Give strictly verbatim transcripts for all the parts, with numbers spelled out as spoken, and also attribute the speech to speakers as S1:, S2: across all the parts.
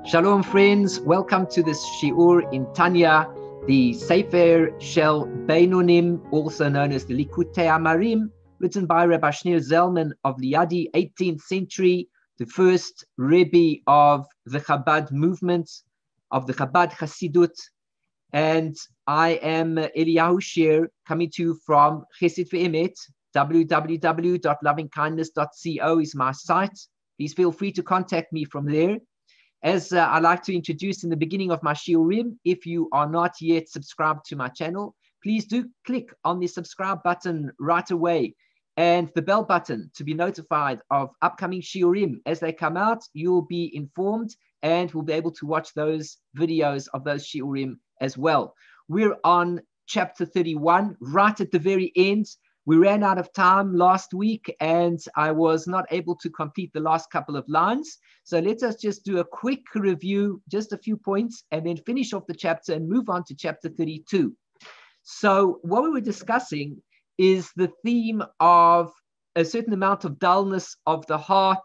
S1: Shalom, friends. Welcome to this Shiur in Tanya, the Sefer Shel Beinonim, also known as the Likutei Amarim, written by Rabbi Shneur Zalman of Liadi, eighteenth century, the first Rebbe of the Chabad movement, of the Chabad Hasidut. And I am Eliyahu Shir, coming to you from Chesed Ve'emet. w w w dot loving kindness dot co is my site. Please feel free to contact me from there. As uh, I like to introduce in the beginning of my shiurim, if you are not yet subscribed to my channel, please do click on the subscribe button right away and the bell button to be notified of upcoming shiurim. As they come out, you'll be informed and will be able to watch those videos of those shiurim as well. We're on chapter thirty-one, right at the very end. We ran out of time last week and I was not able to complete the last couple of lines. So let us just do a quick review, just a few points, and then finish off the chapter and move on to chapter thirty-two. So what we were discussing is the theme of a certain amount of dullness of the heart,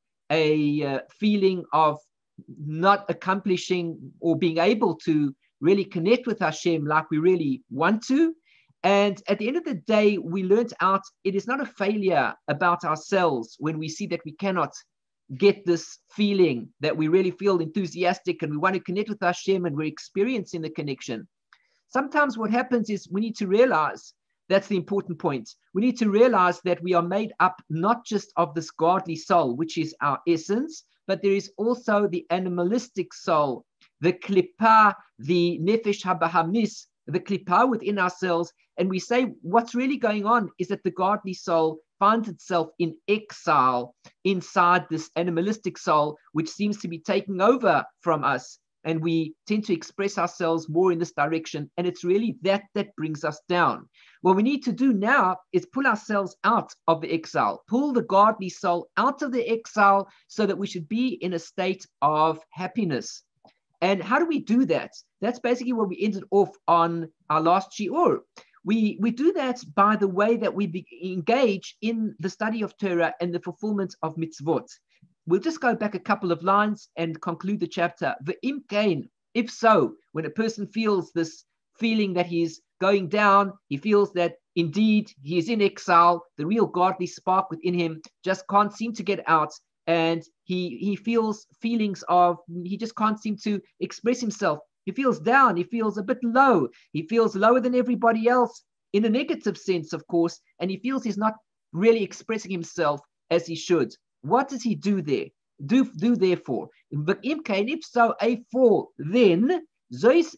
S1: a uh, feeling of not accomplishing or being able to really connect with Hashem like we really want to. And at the end of the day, we learned out it is not a failure about ourselves when we see that we cannot get this feeling that we really feel enthusiastic and we want to connect with Hashem and we're experiencing the connection. Sometimes what happens is we need to realize, that's the important point, we need to realize that we are made up not just of this godly soul, which is our essence, but there is also the animalistic soul, the klippah, the nefesh habahamis, the klippah within ourselves. And we say what's really going on is that the godly soul finds itself in exile inside this animalistic soul, which seems to be taking over from us. And we tend to express ourselves more in this direction. And it's really that that brings us down. What we need to do now is pull ourselves out of the exile, pull the godly soul out of the exile so that we should be in a state of happiness. And how do we do that? That's basically what we ended off on our last shiur. We, we do that by the way that we be, engage in the study of Torah and the fulfillment of mitzvot. We'll just go back a couple of lines and conclude the chapter. Ve'im kain, if so, when a person feels this feeling that he's going down, he feels that indeed he is in exile, the real godly spark within him just can't seem to get out, and he, he feels feelings of, he just can't seem to express himself. He feels down, he feels a bit low, he feels lower than everybody else in a negative sense, of course, and he feels he's not really expressing himself as he should. What does he do there? Do, do therefore. But if so, a for then, this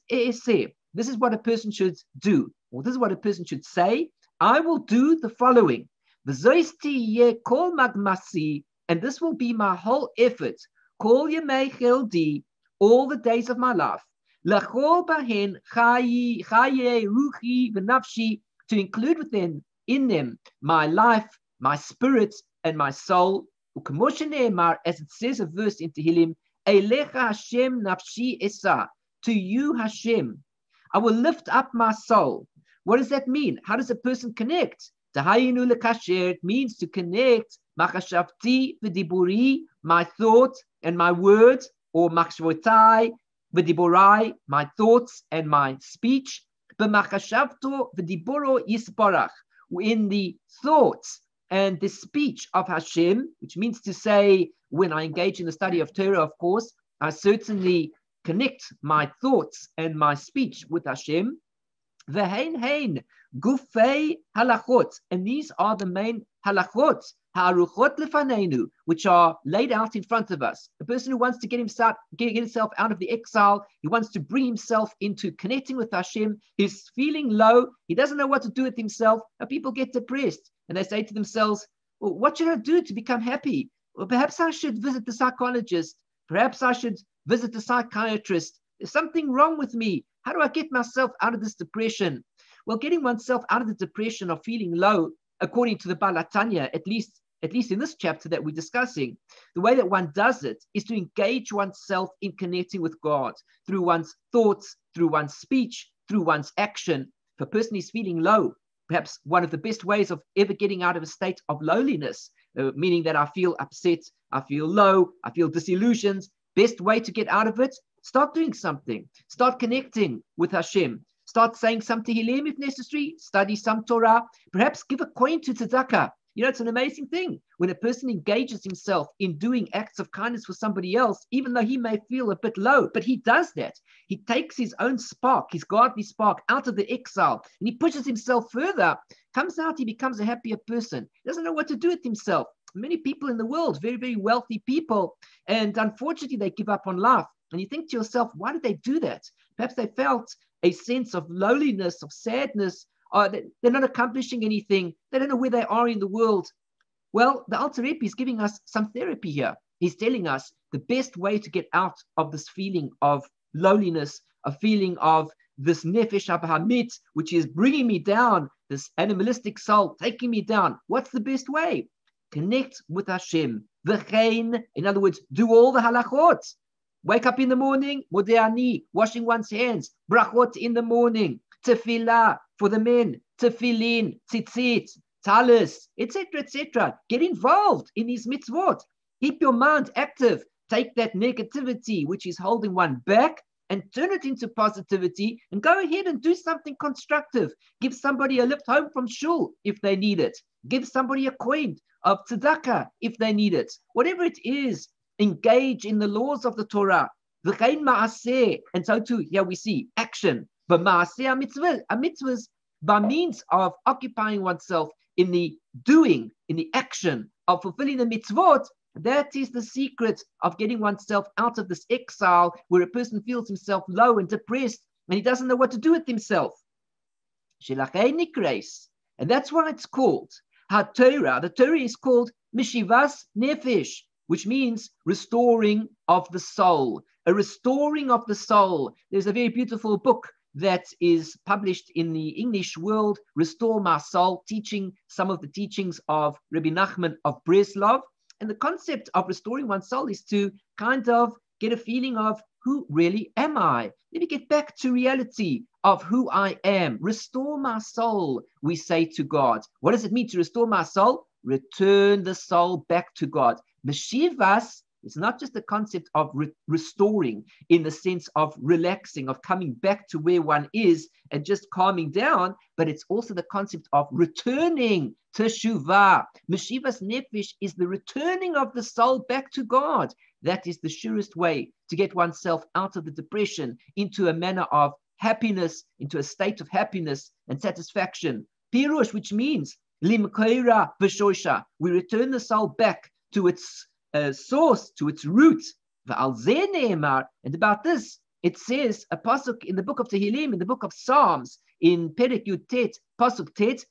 S1: is what a person should do, or this is what a person should say. I will do the following. And this will be my whole effort. All the days of my life. To include within in them my life, my spirit, and my soul. As it says a verse in Tehillim, Hashem nafshi esa. To you, Hashem, I will lift up my soul. What does that mean? How does a person connect? It means to connect machashavti v'diburi, my thought and my words, or machshavotai v'diburai, my thoughts and my speech. B'machashavto v'diburo yisbarach, in the thoughts and the speech of Hashem, which means to say, when I engage in the study of Torah, of course, I certainly connect my thoughts and my speech with Hashem. V'hein hein gufei halachot, and these are the main halachot, ha'aruchot lefanenu, which are laid out in front of us. A person who wants to get himself get himself out of the exile, he wants to bring himself into connecting with Hashem. He's feeling low. He doesn't know what to do with himself. And people get depressed and they say to themselves, well, what should I do to become happy? Well, perhaps I should visit the psychologist. Perhaps I should visit the psychiatrist. There's something wrong with me. How do I get myself out of this depression? Well, getting oneself out of the depression of feeling low, according to the Baal HaTanya, at least, at least in this chapter that we're discussing, the way that one does it is to engage oneself in connecting with God through one's thoughts, through one's speech, through one's action. If a person is feeling low, perhaps one of the best ways of ever getting out of a state of lowliness, uh, meaning that I feel upset, I feel low, I feel disillusioned, Best way to get out of it? Start doing something. Start connecting with Hashem. Start saying some Tehillim if necessary. Study some Torah. Perhaps give a coin to tzedakah. You know, it's an amazing thing. When a person engages himself in doing acts of kindness for somebody else, even though he may feel a bit low, but he does that. He takes his own spark, his godly spark, out of the exile, and he pushes himself further, comes out, he becomes a happier person. He doesn't know what to do with himself. Many people in the world, very, very wealthy people, and unfortunately, they give up on life. And you think to yourself, why did they do that? Perhaps they felt a sense of lowliness, of sadness. Uh, they're not accomplishing anything. They don't know where they are in the world. Well, the Alter Rebbe is giving us some therapy here. He's telling us the best way to get out of this feeling of lowliness, a feeling of this nefesh habahamit, which is bringing me down, this animalistic soul taking me down. What's the best way? Connect with Hashem. V'chein, in other words, do all the halachot. Wake up in the morning, modeh, washing one's hands, brachot in the morning, tefillah for the men, tefillin, tzitzit, talis, et cetera, et cetera. Get involved in these mitzvot. Keep your mind active. Take that negativity which is holding one back and turn it into positivity and go ahead and do something constructive. Give somebody a lift home from shul if they need it. Give somebody a coin of tzedakah if they need it. Whatever it is, engage in the laws of the Torah. V'chein ma'aseh. And so too, here we see action. But ma'aseh mitzvah, a mitzvahs by means of occupying oneself in the doing, in the action of fulfilling the mitzvot. That is the secret of getting oneself out of this exile where a person feels himself low and depressed and he doesn't know what to do with himself. And that's why it's called HaTorah. The Torah is called Mishivas Nefesh, which means restoring of the soul, a restoring of the soul. There's a very beautiful book that is published in the English world, Restore My Soul, teaching some of the teachings of Rabbi Nachman of Breslov. And the concept of restoring one's soul is to kind of get a feeling of who really am I? Let me get back to reality of who I am. Restore my soul, we say to God. What does it mean to restore my soul? Return the soul back to God. Meshivas is not just the concept of re- restoring in the sense of relaxing, of coming back to where one is and just calming down, but it's also the concept of returning to Teshuvah. Meshivas Nefesh is the returning of the soul back to God. That is the surest way to get oneself out of the depression into a manner of happiness, into a state of happiness and satisfaction. Pirush, which means limkoira v'shosha. We return the soul back to its uh, source, to its root. And about this, it says a pasuk in the book of Tehillim, in the book of Psalms, in Perek Yud Tet, pasuk Tet,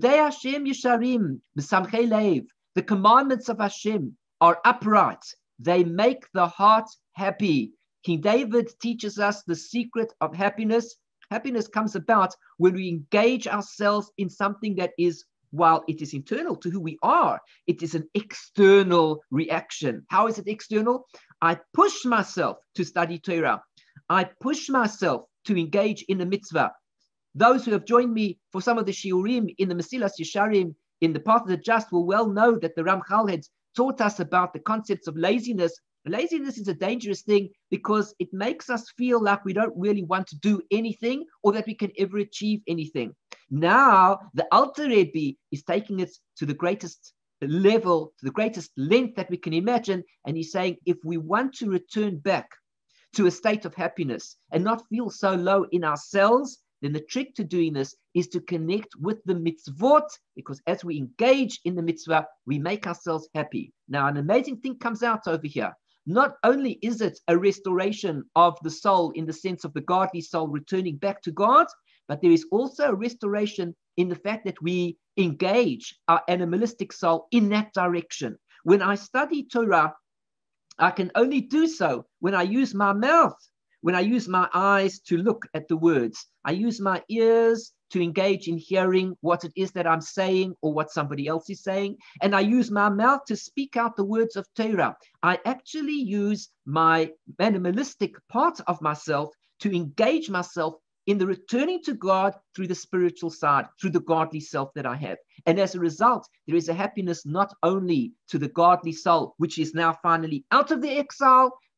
S1: the commandments of Hashem are upright. They make the heart happy. King David teaches us the secret of happiness. Happiness comes about when we engage ourselves in something that is, while it is internal to who we are, it is an external reaction. How is it external? I push myself to study Torah. I push myself to engage in the mitzvah. Those who have joined me for some of the shiurim in the Mesilas Yesharim, in the Path of the Just, will well know that the Ramchal had taught us about the concepts of laziness. Laziness is a dangerous thing because it makes us feel like we don't really want to do anything or that we can ever achieve anything. Now, the Alter Rebbe is taking it to the greatest level, to the greatest length that we can imagine, and he's saying if we want to return back to a state of happiness and not feel so low in ourselves, then the trick to doing this is to connect with the mitzvot, because as we engage in the mitzvah, we make ourselves happy. Now, an amazing thing comes out over here. Not only is it a restoration of the soul in the sense of the godly soul returning back to God, but there is also a restoration in the fact that we engage our animalistic soul in that direction. When I study Torah, I can only do so when I use my mouth, when I use my eyes to look at the words. I use my ears to engage in hearing what it is that I'm saying or what somebody else is saying. And I use my mouth to speak out the words of Torah. I actually use my animalistic part of myself to engage myself in the returning to God through the spiritual side, through the godly self that I have. And as a result, there is a happiness not only to the godly soul, which is now finally out of the exile,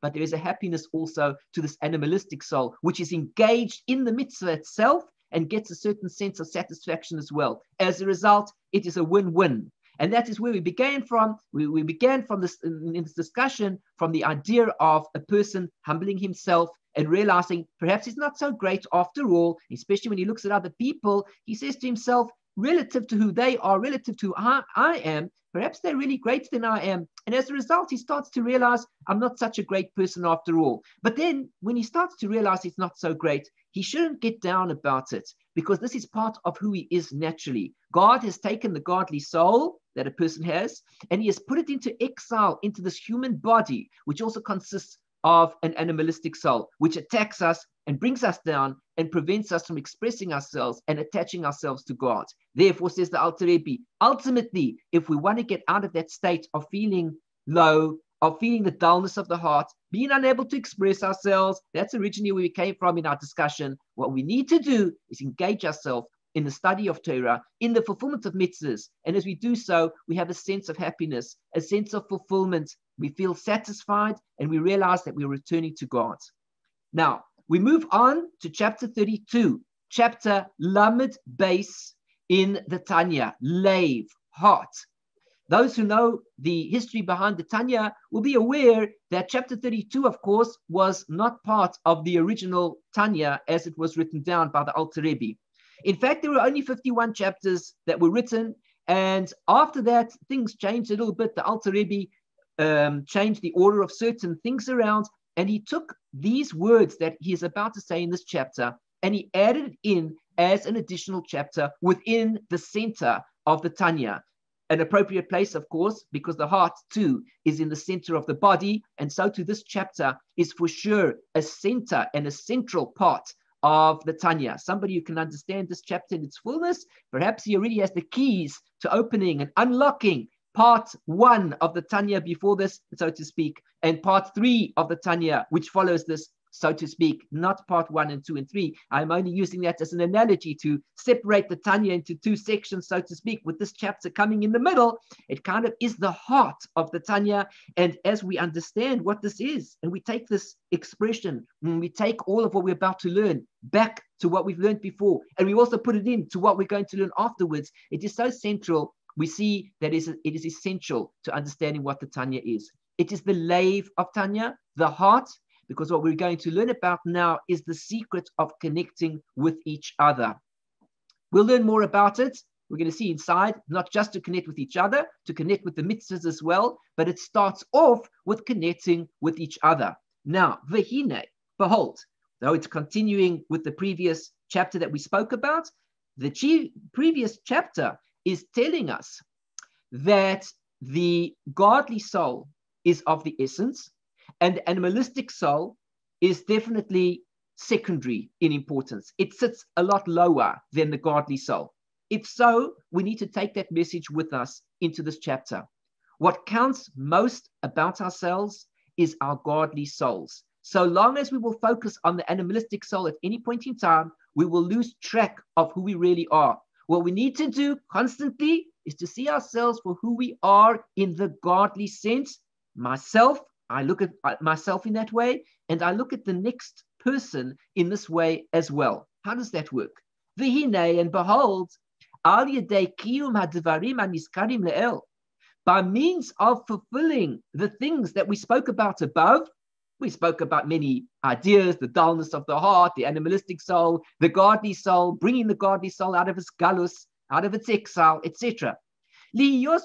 S1: but there is a happiness also to this animalistic soul, which is engaged in the mitzvah itself and gets a certain sense of satisfaction as well. As a result, it is a win-win. And that is where we began from. We, we began from this in, in this discussion from the idea of a person humbling himself and realizing perhaps he's not so great after all, especially when he looks at other people. He says to himself, relative to who they are, relative to who I, I am, perhaps they're really greater than I am. And as a result, he starts to realize I'm not such a great person after all. But then when he starts to realize he's not so great, he shouldn't get down about it, because this is part of who he is naturally. God has taken the godly soul that a person has, and he has put it into exile, into this human body, which also consists of an animalistic soul, which attacks us and brings us down and prevents us from expressing ourselves and attaching ourselves to God. Therefore, says the Alter Rebbe, ultimately, if we want to get out of that state of feeling low, of feeling the dullness of the heart, being unable to express ourselves, that's originally where we came from in our discussion. What we need to do is engage ourselves in the study of Torah, in the fulfillment of mitzvahs. And as we do so, we have a sense of happiness, a sense of fulfillment. We feel satisfied, and we realize that we're returning to God. Now, we move on to chapter thirty-two, chapter Lamed Beis in the Tanya, Lave, heart. Those who know the history behind the Tanya will be aware that chapter thirty-two, of course, was not part of the original Tanya as it was written down by the Alter Rebbe. In fact, there were only fifty-one chapters that were written, and after that, things changed a little bit. The Alter Rebbe um, changed the order of certain things around, and he took these words that he is about to say in this chapter, and he added it in as an additional chapter within the center of the Tanya. An appropriate place, of course, because the heart too is in the center of the body, and so too this chapter is for sure a center and a central part of the Tanya. Somebody who can understand this chapter in its fullness, perhaps he already has the keys to opening and unlocking part one of the Tanya before this, so to speak, and part three of the Tanya, which follows this, so to speak, not part one and two and three. I'm only using that as an analogy to separate the Tanya into two sections, so to speak, with this chapter coming in the middle. It kind of is the heart of the Tanya. And as we understand what this is, and we take this expression, and we take all of what we're about to learn back to what we've learned before, and we also put it into what we're going to learn afterwards, it is so central. We see that it is essential to understanding what the Tanya is. It is the lave of Tanya, the heart, because what we're going to learn about now is the secret of connecting with each other. We'll learn more about it. We're going to see inside, not just to connect with each other, to connect with the mitzvahs as well, but it starts off with connecting with each other. Now, vehine, behold, though it's continuing with the previous chapter that we spoke about, the previous chapter is telling us that the godly soul is of the essence, and the animalistic soul is definitely secondary in importance. It sits a lot lower than the godly soul. If so, we need to take that message with us into this chapter. What counts most about ourselves is our godly souls. So long as we will focus on the animalistic soul at any point in time, we will lose track of who we really are. What we need to do constantly is to see ourselves for who we are in the godly sense. Myself, I look at myself in that way, and I look at the next person in this way as well. How does that work? V'hinei, and behold, al yedei kiyum hadvarim hanizkarim le'el, by means of fulfilling the things that we spoke about above. We spoke about many ideas, the dullness of the heart, the animalistic soul, the godly soul, bringing the godly soul out of its galus, out of its exile, et cetera. What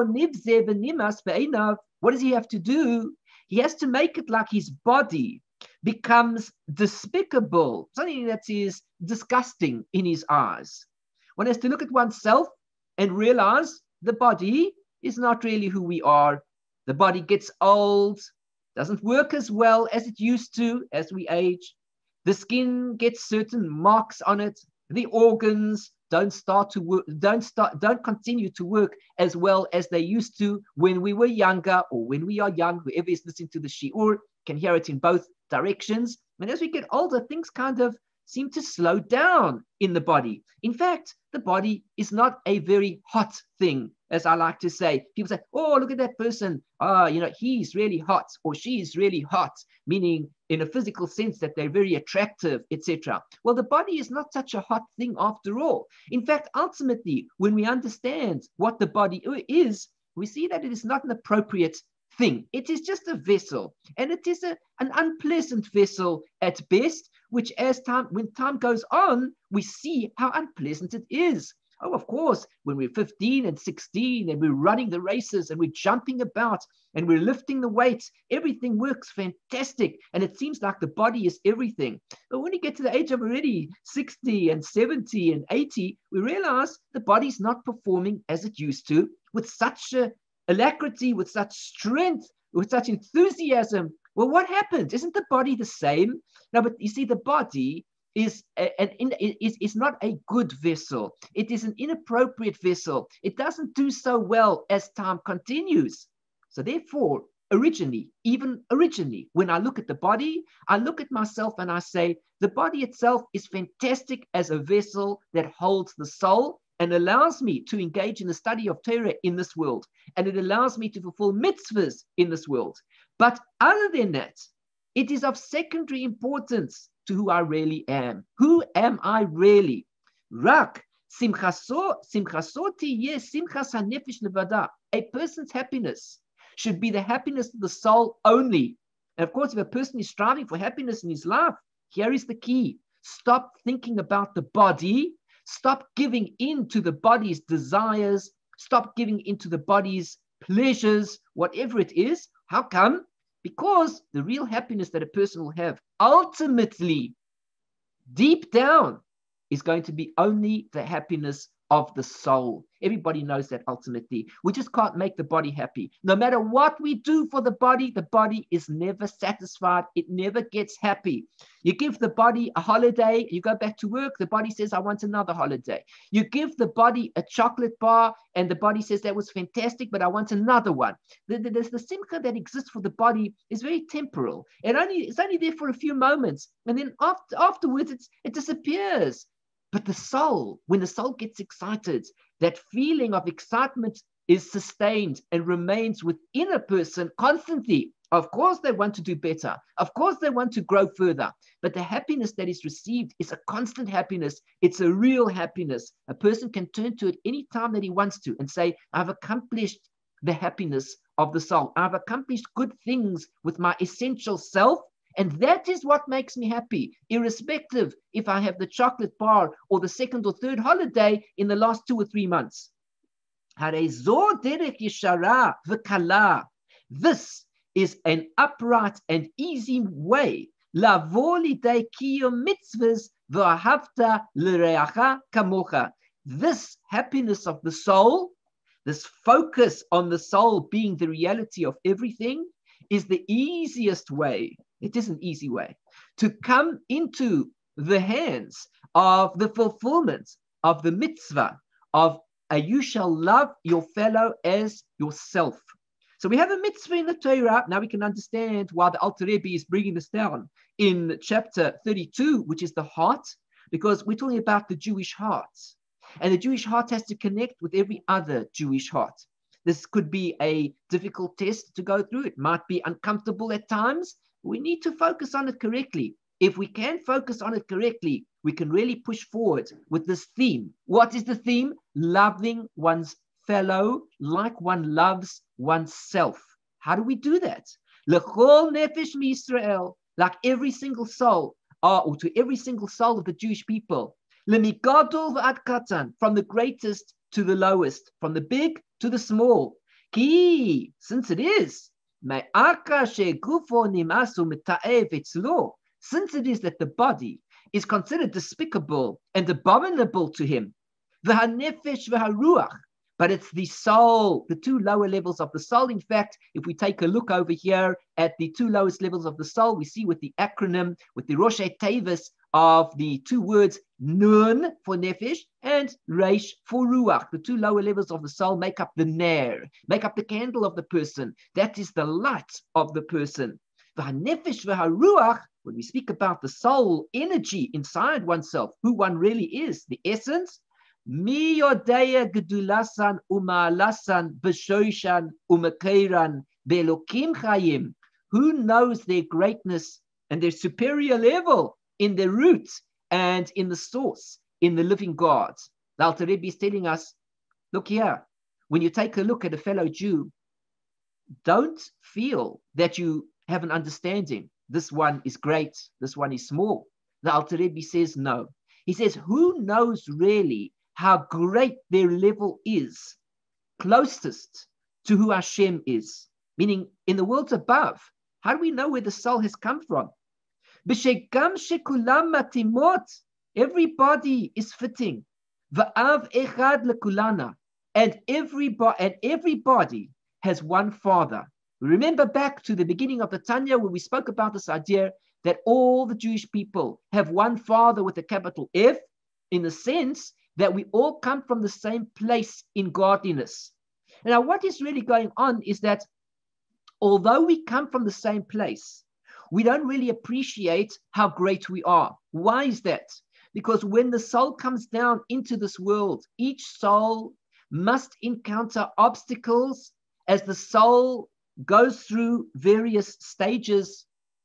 S1: does he have to do? He has to make it like his body becomes despicable, something that is disgusting in his eyes. One has to look at oneself and realize the body is not really who we are. The body gets old, doesn't work as well as it used to as we age. The skin gets certain marks on it. The organs don't start to work, don't start, don't continue to work as well as they used to when we were younger, or when we are young. Whoever is listening to the shiur can hear it in both directions. And as we get older, things kind of seem to slow down in the body. In fact, the body is not a very hot thing, as I like to say. People say, oh, look at that person. Ah, you know, he's really hot or she's really hot, meaning in a physical sense that they're very attractive, et cetera. Well, the body is not such a hot thing after all. In fact, ultimately, when we understand what the body is, we see that it is not an appropriate thing. It is just a vessel, and it is a, an unpleasant vessel at best, which as time, when time goes on, we see how unpleasant it is. Oh, of course, when we're fifteen and sixteen and we're running the races and we're jumping about and we're lifting the weights, everything works fantastic. And it seems like the body is everything. But when you get to the age of already sixty and seventy and eighty, we realize the body's not performing as it used to with such a alacrity, with such strength, with such enthusiasm. Well, what happens? Isn't the body the same? No, but you see, the body is, a, an, is, is not a good vessel. It is an inappropriate vessel. It doesn't do so well as time continues. So therefore, originally, even originally, when I look at the body, I look at myself and I say, the body itself is fantastic as a vessel that holds the soul and allows me to engage in the study of Torah in this world. And it allows me to fulfill mitzvahs in this world. But other than that, it is of secondary importance to who I really am. Who am I really? Rak, simchaso, simchasoti, yes, simchas hanefesh levada. A person's happiness should be the happiness of the soul only. And of course, if a person is striving for happiness in his life, here is the key. Stop thinking about the body. Stop giving in to the body's desires. Stop giving into the body's pleasures, whatever it is. How come? Because the real happiness that a person will have ultimately, deep down, is going to be only the happiness of the soul. Everybody knows that ultimately. We just can't make the body happy. No matter what we do for the body, the body is never satisfied. It never gets happy. You give the body a holiday, you go back to work, the body says, I want another holiday. You give the body a chocolate bar, and the body says, that was fantastic, but I want another one. The, the, the, the simcha that exists for the body is very temporal. It only, it's only there for a few moments, and then after, afterwards it's, it disappears. But the soul, when the soul gets excited, that feeling of excitement is sustained and remains within a person constantly. Of course, they want to do better. Of course, they want to grow further. But the happiness that is received is a constant happiness. It's a real happiness. A person can turn to it any time that he wants to and say, I've accomplished the happiness of the soul. I've accomplished good things with my essential self. And that is what makes me happy, irrespective if I have the chocolate bar or the second or third holiday in the last two or three months. This is an upright and easy way. This happiness of the soul, this focus on the soul being the reality of everything, is the easiest way. It is an easy way to come into the hands of the fulfillment of the mitzvah of uh, you shall love your fellow as yourself. So we have a mitzvah in the Torah. Now we can understand why the Alter Rebbe is bringing this down in chapter thirty-two, which is the heart, because we're talking about the Jewish heart. And the Jewish heart has to connect with every other Jewish heart. This could be a difficult test to go through. It might be uncomfortable at times. We need to focus on it correctly. If we can focus on it correctly, we can really push forward with this theme. What is the theme? Loving one's fellow like one loves oneself. How do we do that? L'chol nefesh miYisrael, like every single soul, or to every single soul of the Jewish people. L'migadol v'ad katan, from the greatest to the lowest, from the big to the small. Ki, since it is, since it is that the body is considered despicable and abominable to him, but it's the soul, the two lower levels of the soul. In fact, if we take a look over here at the two lowest levels of the soul, we see with the acronym, with the Rosh Tevis of the two words Nun for Nefesh and Reish for Ruach. The two lower levels of the soul make up the Ner, make up the candle of the person. That is the light of the person. The Nefesh v'Haruach, when we speak about the soul energy inside oneself, who one really is, the essence, Mi yodea gedulasan uma'alasan b'shoshan u'makeiran be'elokim chayim. Who knows their greatness and their superior level in their root and in the source, in the living God? The Alter Rebbe is telling us, look here, when you take a look at a fellow Jew, don't feel that you have an understanding. This one is great, this one is small. The Alter Rebbe says no. He says, who knows really how great their level is, closest to who Hashem is? Meaning, in the worlds above, how do we know where the soul has come from? Everybody is fitting. And everybody, and everybody has one father. Remember back to the beginning of the Tanya where we spoke about this idea that all the Jewish people have one father with a capital F, in the sense that we all come from the same place in godliness. Now, what is really going on is that although we come from the same place, we don't really appreciate how great we are. Why is that? Because when the soul comes down into this world, each soul must encounter obstacles as the soul goes through various stages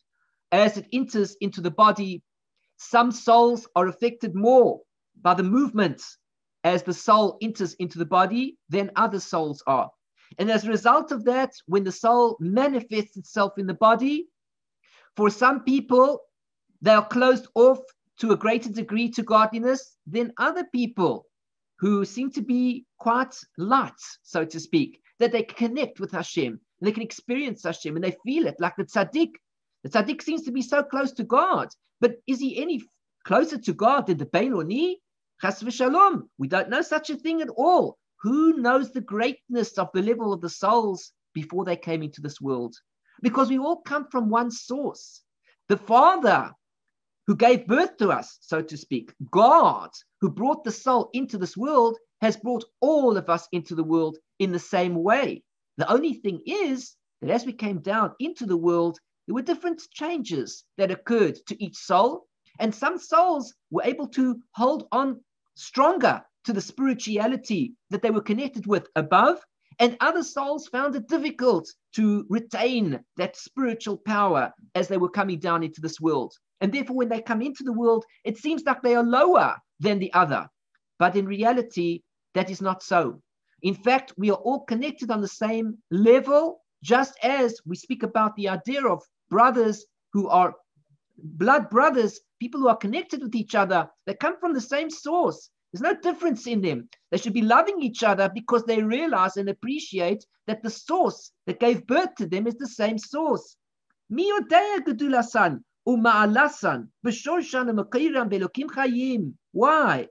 S1: as it enters into the body. Some souls are affected more by the movements as the soul enters into the body than other souls are. And as a result of that, when the soul manifests itself in the body, for some people, they are closed off to a greater degree to godliness than other people who seem to be quite light, so to speak, that they connect with Hashem, and they can experience Hashem, and they feel it like the tzaddik. The tzaddik seems to be so close to God, but is he any closer to God than the Beinoni? Chas v'shalom. We don't know such a thing at all. Who knows the greatness of the level of the souls before they came into this world? Because we all come from one source. The Father who gave birth to us, so to speak, God who brought the soul into this world, has brought all of us into the world in the same way. The only thing is that as we came down into the world, there were different changes that occurred to each soul, and some souls were able to hold on stronger to the spirituality that they were connected with above, and other souls found it difficult to retain that spiritual power as they were coming down into this world. And therefore, when they come into the world, it seems like they are lower than the other. But in reality, that is not so. In fact, we are all connected on the same level, just as we speak about the idea of brothers who are blood brothers, people who are connected with each other. They come from the same source. There's no difference in them. They should be loving each other because they realize and appreciate that the source that gave birth to them is the same source. Mi yodea gedulasan uma'alasan b'shoshan u'makeiran be'elokim chayim. Why?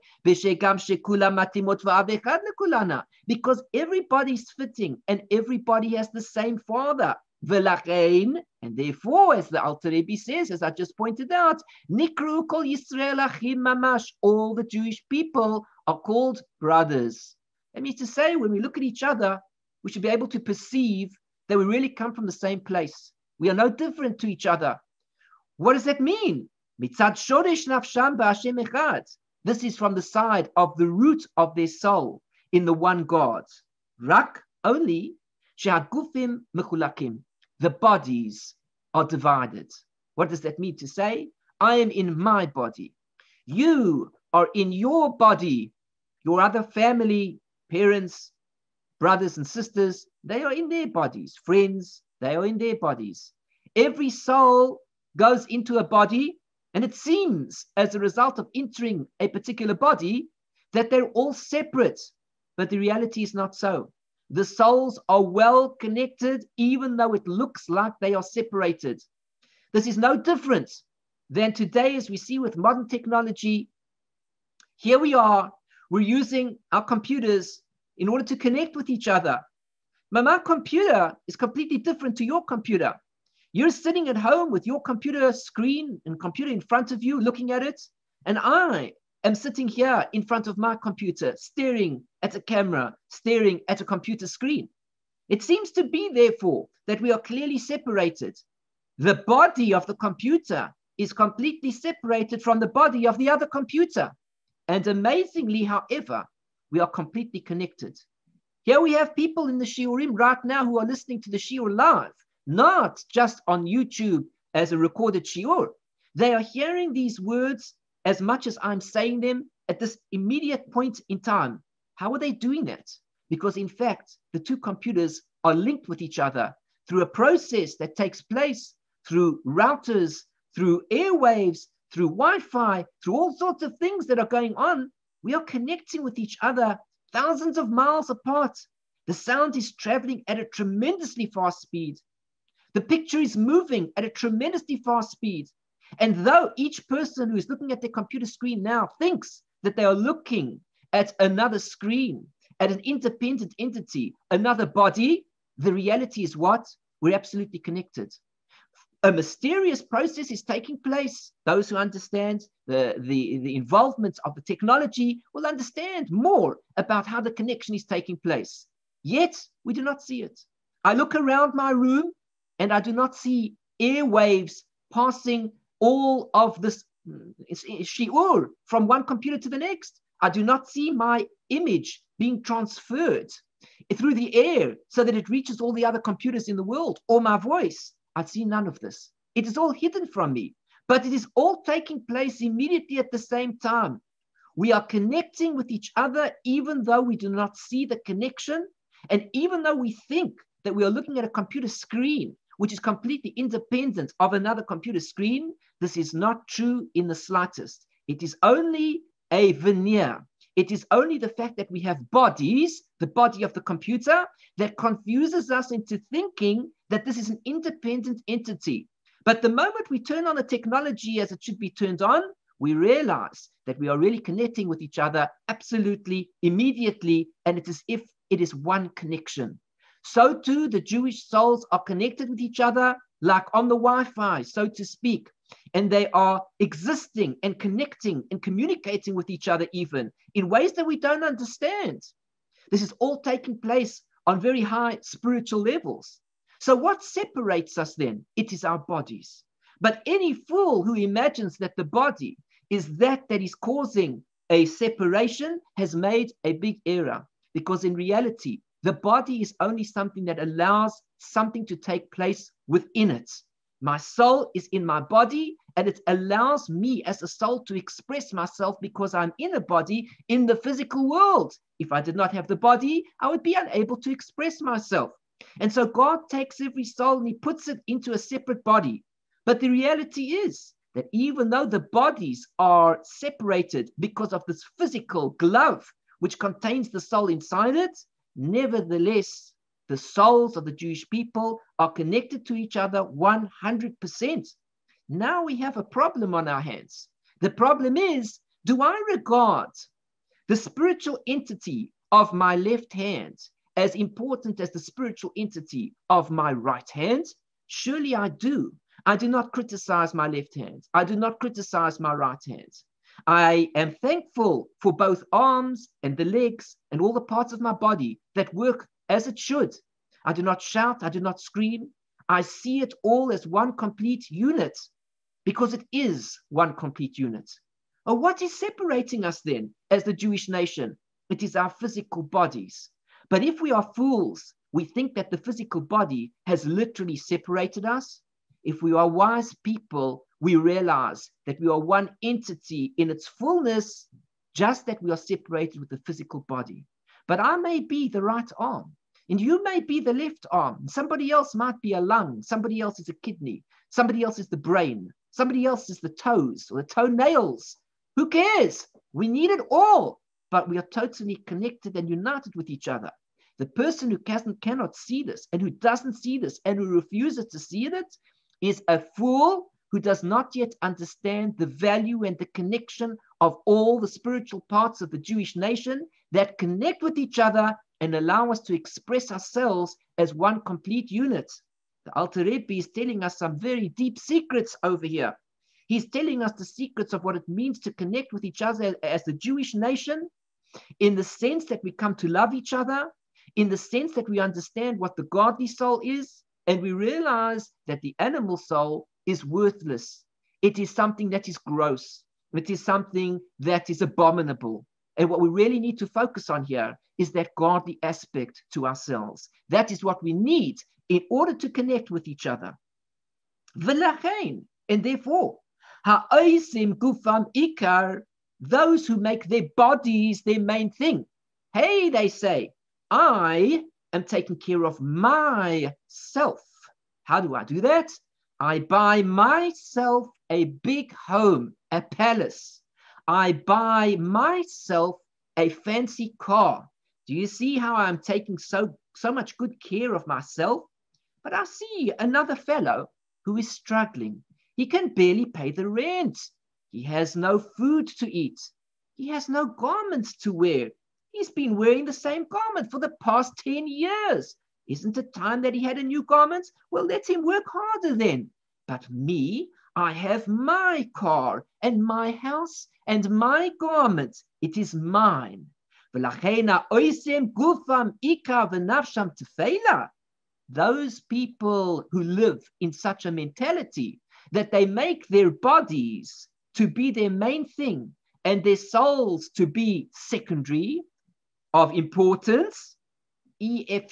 S1: Because everybody's fitting and everybody has the same father. And therefore, as the Alter Rebbe says, as I just pointed out, Nikru kol Yisrael achim mamash, all the Jewish people are called brothers. That means to say, when we look at each other, we should be able to perceive that we really come from the same place. We are no different to each other. What does that mean? Mitzad shoresh nafsham b'Hashem echad. This is from the side of the root of their soul in the one God. Rak, only, she'hagufim mechulakim. The bodies are divided. What does that mean to say? I am in my body. You are in your body. Your other family, parents, brothers and sisters, they are in their bodies. Friends, they are in their bodies. Every soul goes into a body, and it seems, as a result of entering a particular body, that they're all separate. But the reality is not so. The souls are well connected, even though it looks like they are separated. This is no different than today, as we see with modern technology. Here we are, we're using our computers in order to connect with each other. But my computer is completely different to your computer. You're sitting at home with your computer screen and computer in front of you, looking at it. And I am sitting here in front of my computer, staring at a camera, staring at a computer screen. It seems to be, therefore, that we are clearly separated. The body of the computer is completely separated from the body of the other computer. And amazingly, however, we are completely connected. Here we have people in the Shiurim right now who are listening to the Shiur live, not just on YouTube as a recorded Shiur. They are hearing these words as much as I'm saying them at this immediate point in time. How are they doing that? Because in fact, the two computers are linked with each other through a process that takes place through routers, through airwaves, through Wi-Fi, through all sorts of things that are going on. We are connecting with each other thousands of miles apart. The sound is traveling at a tremendously fast speed. The picture is moving at a tremendously fast speed. And though each person who is looking at their computer screen now thinks that they are looking at another screen, at an independent entity, another body, the reality is what? We're absolutely connected. A mysterious process is taking place. Those who understand the, the, the involvement of the technology will understand more about how the connection is taking place. Yet, we do not see it. I look around my room and I do not see airwaves passing all of this shiur from one computer to the next. I do not see my image being transferred through the air so that it reaches all the other computers in the world, or my voice. I see none of this. It is all hidden from me, but it is all taking place immediately at the same time. We are connecting with each other even though we do not see the connection, and even though we think that we are looking at a computer screen which is completely independent of another computer screen, this is not true in the slightest. It is only a veneer. It is only the fact that we have bodies, the body of the computer, that confuses us into thinking that this is an independent entity. But the moment we turn on the technology as it should be turned on, we realize that we are really connecting with each other absolutely, immediately, and it is as if it is one connection. So too, the Jewish souls are connected with each other like on the Wi-Fi, so to speak. And they are existing and connecting and communicating with each other even in ways that we don't understand. This is all taking place on very high spiritual levels. So what separates us then? It is our bodies. But any fool who imagines that the body is that that is causing a separation has made a big error, because in reality, the body is only something that allows something to take place within it. My soul is in my body, and it allows me as a soul to express myself because I'm in a body in the physical world. If I did not have the body, I would be unable to express myself. And so God takes every soul and he puts it into a separate body. But the reality is that even though the bodies are separated because of this physical glove, which contains the soul inside it, nevertheless, the souls of the Jewish people are connected to each other one hundred percent. Now we have a problem on our hands. The problem is, do I regard the spiritual entity of my left hand as important as the spiritual entity of my right hand? Surely I do. I do not criticize my left hand. I do not criticize my right hand. I am thankful for both arms and the legs and all the parts of my body that work as it should. I do not shout. I do not scream. I see it all as one complete unit because it is one complete unit. Oh, what is separating us then as the Jewish nation? It is our physical bodies. But if we are fools, we think that the physical body has literally separated us. If we are wise people, we realize that we are one entity in its fullness, just that we are separated with the physical body. But I may be the right arm, and you may be the left arm. Somebody else might be a lung. Somebody else is a kidney. Somebody else is the brain. Somebody else is the toes or the toenails. Who cares? We need it all, but we are totally connected and united with each other. The person who can, cannot see this and who doesn't see this and who refuses to see it is a fool who does not yet understand the value and the connection of all the spiritual parts of the Jewish nation that connect with each other and allow us to express ourselves as one complete unit. The Alter Rebbe is telling us some very deep secrets over here. He's telling us the secrets of what it means to connect with each other as the Jewish nation, in the sense that we come to love each other, in the sense that we understand what the godly soul is, and we realize that the animal soul is worthless. it is something that is gross. It is something that is abominable. And what we really need to focus on here is that godly aspect to ourselves. That is what we need in order to connect with each other. V'lachein, and therefore, ha'oisim gufam ikar, those who make their bodies their main thing. Hey, they say, I am taking care of myself. How do I do that? I buy myself a big home, a palace. I buy myself a fancy car. Do you see how I'm taking so, so much good care of myself? But I see another fellow who is struggling. He can barely pay the rent. He has no food to eat. He has no garments to wear. He's been wearing the same garment for the past ten years. Isn't it time that he had a new garment? Well, let him work harder then. But me, I have my car and my house and my garments. It is mine. Those people who live in such a mentality that they make their bodies to be their main thing and their souls to be secondary, of importance, it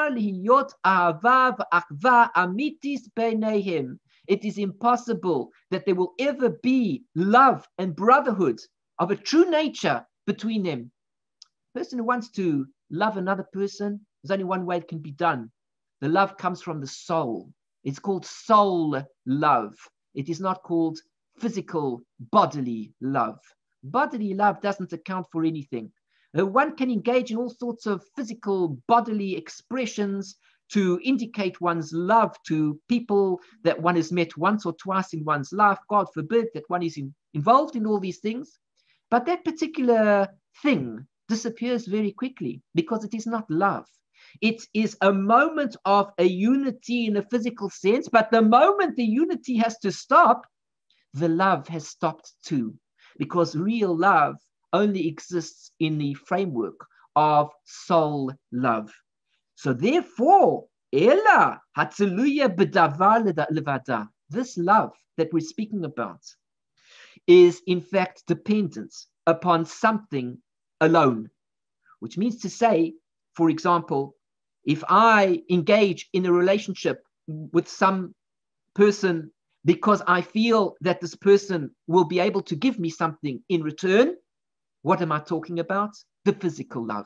S1: is impossible that there will ever be love and brotherhood of a true nature between them. A person who wants to love another person, there's only one way it can be done. The love comes from the soul. It's called soul love. It is not called physical, bodily love. Bodily love doesn't account for anything. Uh, one can engage in all sorts of physical, bodily expressions to indicate one's love to people that one has met once or twice in one's life. God forbid that one is in, involved in all these things. But that particular thing disappears very quickly because it is not love. It is a moment of a unity in a physical sense, but the moment the unity has to stop, the love has stopped too, because real love only exists in the framework of soul love. So therefore, Ela Hatzeluya B'davar Levada, this love that we're speaking about is in fact dependent upon something alone, which means to say, for example, if I engage in a relationship with some person because I feel that this person will be able to give me something in return, what am I talking about? The physical love.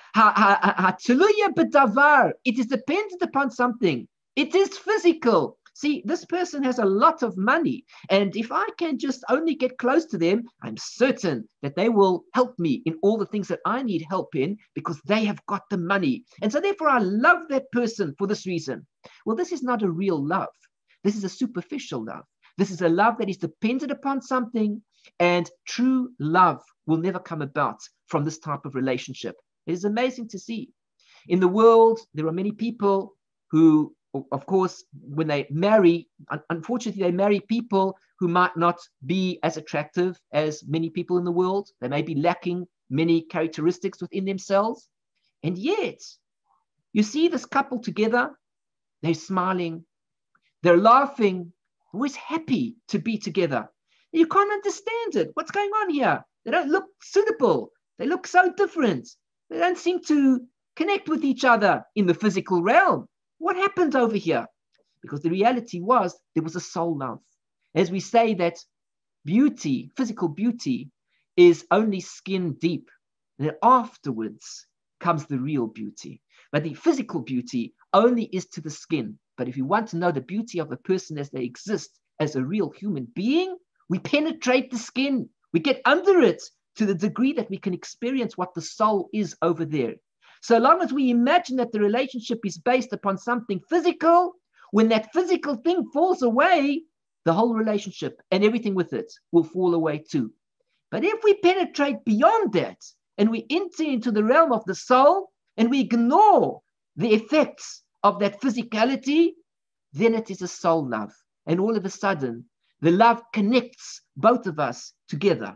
S1: It is dependent upon something. It is physical. See, this person has a lot of money, and if I can just only get close to them, I'm certain that they will help me in all the things that I need help in because they have got the money. And so therefore, I love that person for this reason. Well, this is not a real love. This is a superficial love. This is a love that is dependent upon something, and true love will never come about from this type of relationship. It is amazing to see. In the world, there are many people who, of course, when they marry, unfortunately, they marry people who might not be as attractive as many people in the world. They may be lacking many characteristics within themselves. And yet, you see this couple together, they're smiling, they're laughing, always happy to be together. You can't understand it. What's going on here? They don't look suitable. They look so different. They don't seem to connect with each other in the physical realm. What happened over here? Because the reality was there was a soul love. As we say that beauty, physical beauty, is only skin deep. And then afterwards comes the real beauty. But the physical beauty only is to the skin. But if you want to know the beauty of a person as they exist as a real human being, we penetrate the skin. We get under it to the degree that we can experience what the soul is over there. So long as we imagine that the relationship is based upon something physical, when that physical thing falls away, the whole relationship and everything with it will fall away too. But if we penetrate beyond that and we enter into the realm of the soul and we ignore the effects of that physicality, then it is a soul love. And all of a sudden, the love connects both of us together.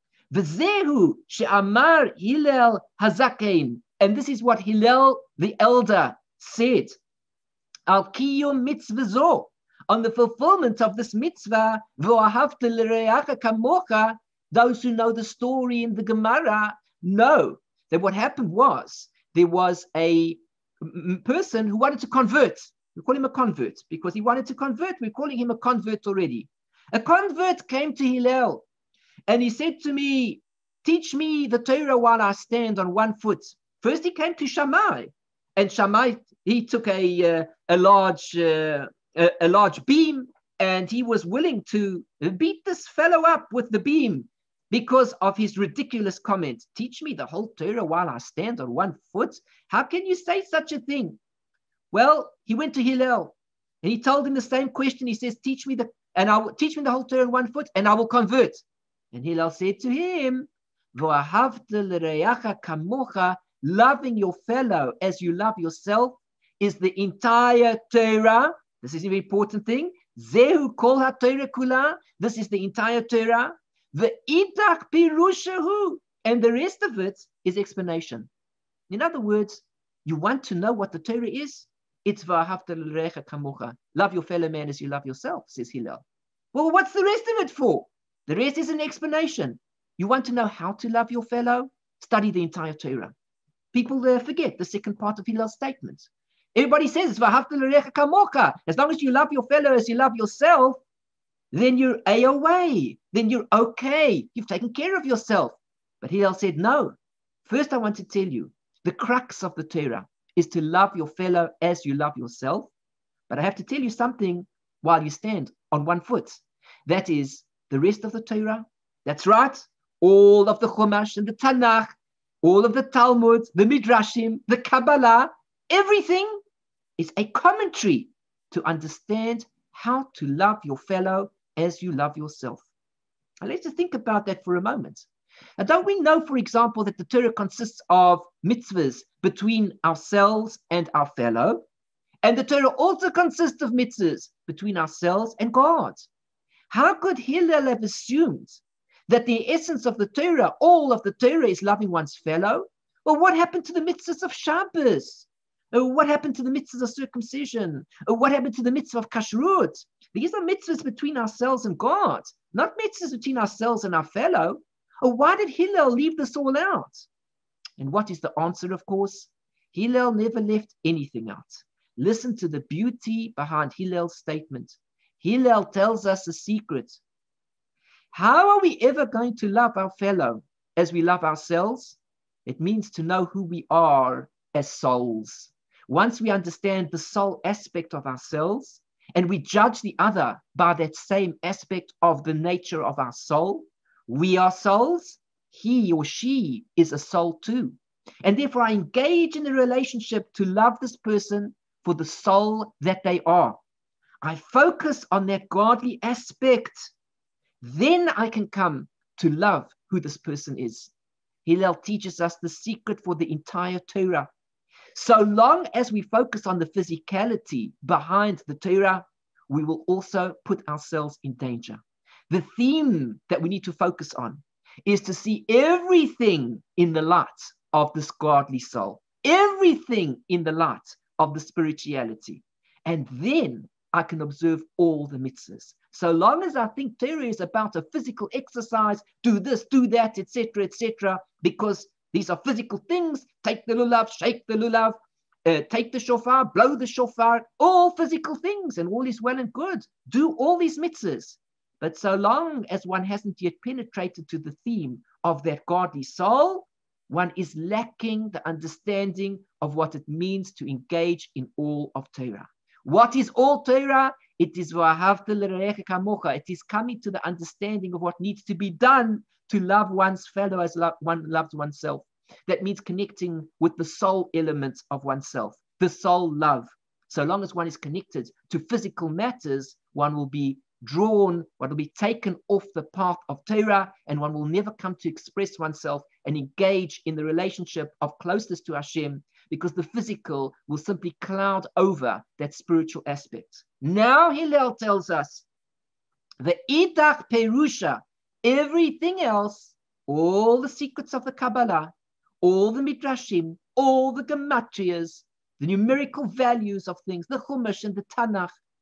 S1: V'zehu she'amar Hillel hazakein. And this is what Hillel the elder said. Al kiyum mitzvah. on the fulfillment of this mitzvah, v'ahavta l'reacha kamocha, those who know the story in the Gemara know that what happened was there was a person who wanted to convert. We call him a convert because he wanted to convert. We're calling him a convert already. A convert came to Hillel and he said to me, teach me the Torah while I stand on one foot. First he came to Shammai, and Shammai, he took a, uh, a, large, uh, a, a large beam, and he was willing to beat this fellow up with the beam because of his ridiculous comment. Teach me the whole Torah while I stand on one foot? How can you say such a thing? Well, he went to Hillel and he told him the same question. He says, teach me the and I will teach me the whole Torah on one foot, and I will convert. And Hillel said to him, loving your fellow as you love yourself is the entire Torah. This is an important thing. Zehu kol ha-Torah kula. This is the entire Torah. The itach pirushahu, and the rest of it is explanation. In other words, you want to know what the Torah is? It's v'ahavta l'recha kamocha. Love your fellow man as you love yourself, says Hillel. Well, what's the rest of it for? The rest is an explanation. You want to know how to love your fellow? Study the entire Torah. People uh, forget the second part of Hillel's statement. Everybody says, v'ahavta l'recha kamocha. As long as you love your fellow as you love yourself, then you're A-away. Then you're okay. You've taken care of yourself. But Hillel said, no. First, I want to tell you, the crux of the Torah is to love your fellow as you love yourself. But I have to tell you something while you stand on one foot. That is the rest of the Torah. That's right. All of the Chumash and the Tanakh, all of the Talmud, the Midrashim, the Kabbalah, everything is a commentary to understand how to love your fellow as you love yourself. Now let's just think about that for a moment. Now, don't we know, for example, that the Torah consists of mitzvahs between ourselves and our fellow? And the Torah also consists of mitzvahs between ourselves and God. How could Hillel have assumed that the essence of the Torah, all of the Torah, is loving one's fellow? Well, what happened to the mitzvahs of Shabbos? Or what happened to the mitzvahs of circumcision? Or what happened to the mitzvah of kashrut? These are mitzvahs between ourselves and God, not mitzvahs between ourselves and our fellow. Or why did Hillel leave this all out? And what is the answer, of course? Hillel never left anything out. Listen to the beauty behind Hillel's statement. Hillel tells us a secret. How are we ever going to love our fellow as we love ourselves? It means to know who we are as souls. Once we understand the soul aspect of ourselves, and we judge the other by that same aspect of the nature of our soul, we are souls, he or she is a soul too. And therefore I engage in a relationship to love this person for the soul that they are. I focus on that godly aspect. Then I can come to love who this person is. Hillel teaches us the secret for the entire Torah. So long as we focus on the physicality behind the Torah, we will also put ourselves in danger. The theme that we need to focus on is to see everything in the light of this godly soul, everything in the light of the spirituality. And then I can observe all the mitzvahs. So long as I think Torah is about a physical exercise, do this, do that, et cetera, et cetera, because these are physical things, take the lulav, shake the lulav, uh, take the shofar, blow the shofar, all physical things, and all is well and good. Do all these mitzvahs. But so long as one hasn't yet penetrated to the theme of that godly soul, one is lacking the understanding of what it means to engage in all of Torah. What is all Torah? It is v'ahavta l'recha kamocha. It is coming to the understanding of what needs to be done to love one's fellow as lo- one loves oneself. That means connecting with the soul elements of oneself, the soul love. So long as one is connected to physical matters, one will be drawn, one will be taken off the path of Torah, and one will never come to express oneself and engage in the relationship of closeness to Hashem, because the physical will simply cloud over that spiritual aspect. Now Hillel tells us, the itach perusha, everything else, all the secrets of the Kabbalah, all the Midrashim, all the Gematrias, the numerical values of things, the Chumash and the Tanakh,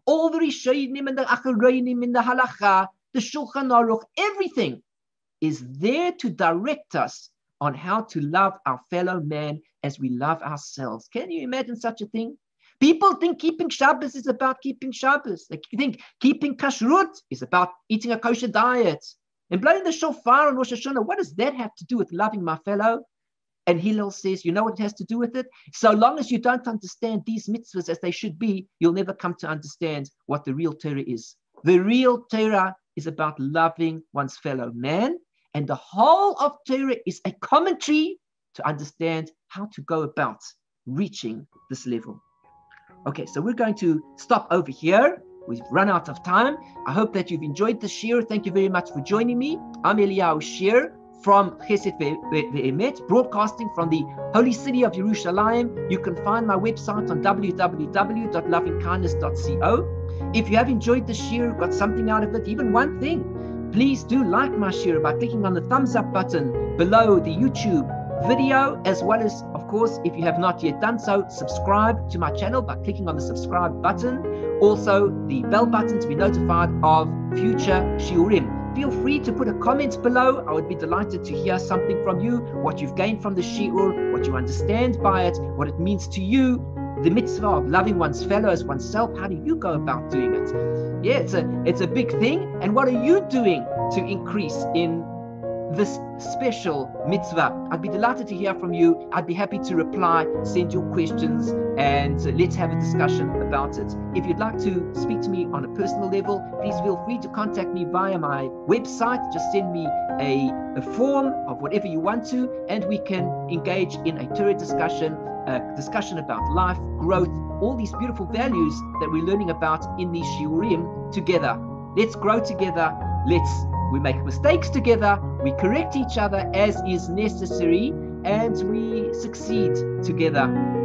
S1: all the Rishonim and the Acharonim in the Halacha, the Shulchan Aruch, everything is there to direct us on how to love our fellow man as we love ourselves. Can you imagine such a thing? People think keeping Shabbos is about keeping Shabbos. They think keeping kashrut is about eating a kosher diet. And blowing the shofar on Rosh Hashanah, what does that have to do with loving my fellow? And Hillel says, you know what it has to do with it? So long as you don't understand these mitzvahs as they should be, you'll never come to understand what the real Torah is. The real Torah is about loving one's fellow man. And the whole of Torah is a commentary to understand how to go about reaching this level. Okay, so we're going to stop over here. We've run out of time. I hope that you've enjoyed the shir. Thank you very much for joining me. I'm Eliyahu Shir from Chesed Ve'emet, broadcasting from the holy city of Yerushalayim. You can find my website on w w w dot loving kindness dot co. If you have enjoyed the shir, got something out of it, even one thing, please do like my shir by clicking on the thumbs up button below the YouTube video, as well as, of course, if you have not yet done so, subscribe to my channel by clicking on the subscribe button. Also, the bell button to be notified of future shiurim. Feel free to put a comment below. I would be delighted to hear something from you, what you've gained from the shiur, what you understand by it, what it means to you, the mitzvah of loving one's fellow as oneself. How do you go about doing it? Yeah, it's a, it's a big thing. And what are you doing to increase in this special mitzvah? I'd be delighted to hear from you. I'd be happy to reply, send your questions, and uh, let's have a discussion about it. If you'd like to speak to me on a personal level, please feel free to contact me via my website. Just send me a, a form of whatever you want to, and we can engage in a Torah discussion, a discussion about life, growth, all these beautiful values that we're learning about in these shiurim together. Let's grow together. Let's We make mistakes together, we correct each other as is necessary, and we succeed together.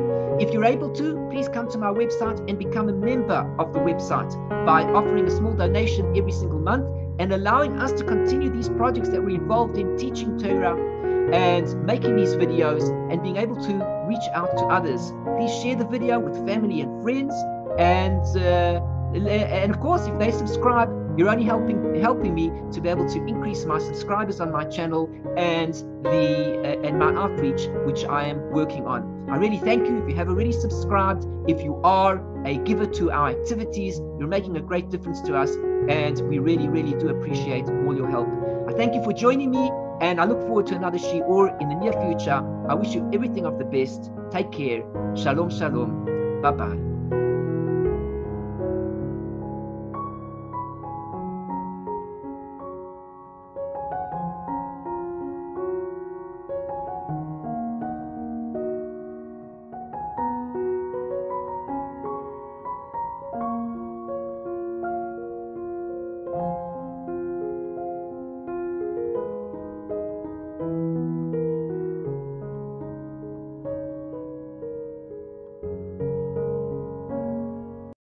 S1: If you're able to, please come to my website and become a member of the website by offering a small donation every single month and allowing us to continue these projects that we're involved in, teaching Torah and making these videos and being able to reach out to others. Please share the video with family and friends, and uh, and of course, if they subscribe, you're only helping helping me to be able to increase my subscribers on my channel and the uh, and my outreach, which I am working on. I really thank you if you have already subscribed. If you are a giver to our activities, you're making a great difference to us, and we really, really do appreciate all your help. I thank you for joining me, and I look forward to another shiur in the near future. I wish you everything of the best. Take care. Shalom, shalom. Bye-bye.